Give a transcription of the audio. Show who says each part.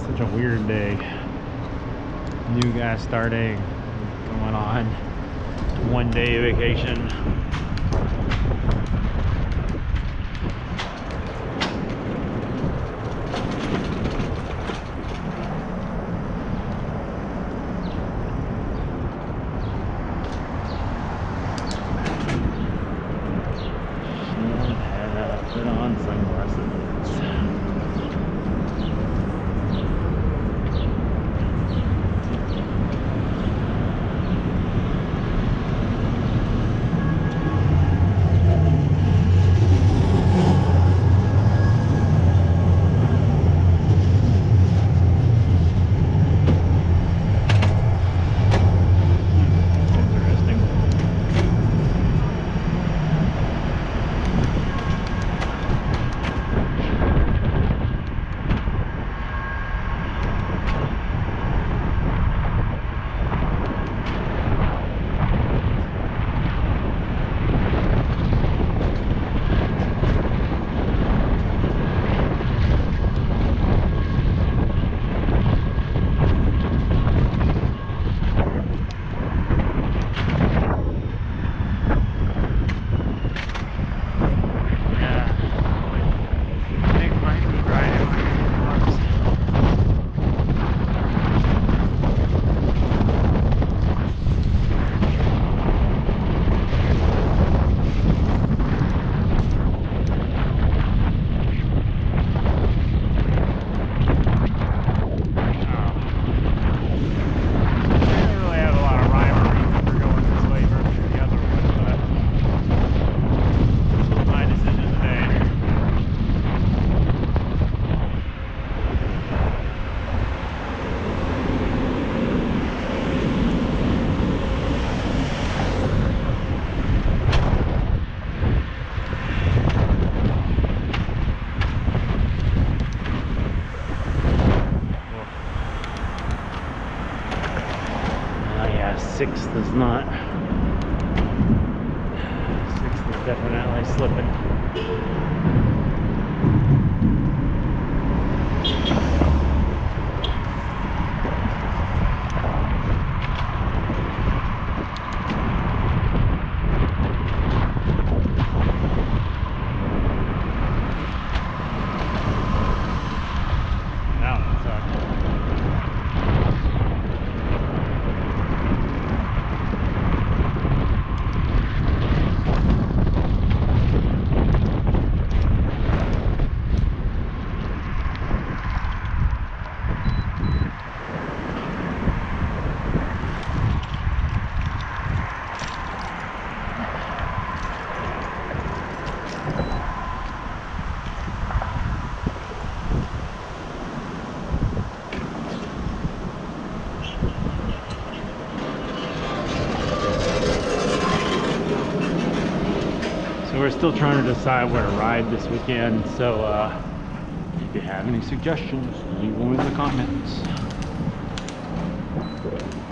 Speaker 1: Such a weird day. New guy starting, going on 1 day vacation. Put on sunglasses. Sixth is not. Sixth is definitely slipping. We're still trying to decide where to ride this weekend, so if you have any suggestions, leave them in the comments.